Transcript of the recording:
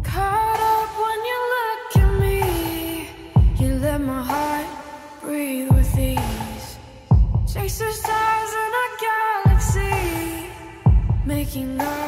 Caught up when you look at me. You let my heart breathe with ease. Chase the stars in a galaxy, making us